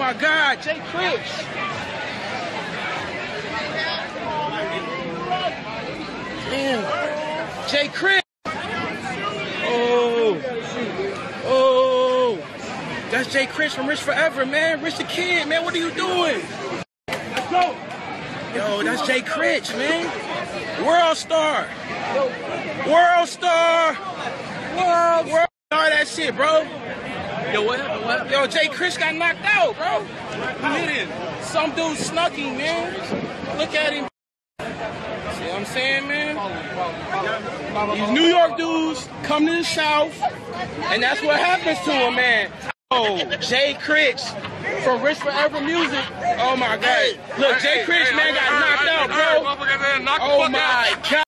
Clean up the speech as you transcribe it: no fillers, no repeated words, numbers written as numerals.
my God, Jay Critch. Damn, Jay Critch. Oh, that's Jay Critch from Rich Forever, man. Rich the Kid, man. What are you doing? Let's go. Yo, that's Jay Critch, man. World star. World star. World star, that shit, bro. Yo, what happened? What happened? Yo, Jay Critch got knocked out, bro. Who hit him? Some dude snuck him, man. Look at him. See what I'm saying, man? These New York dudes come to the South, and that's what happens to them, man. Oh, Jay Critch from Rich Forever Music. Oh, my God. Look, Jay Critch, man, got knocked out, bro. Oh, my God.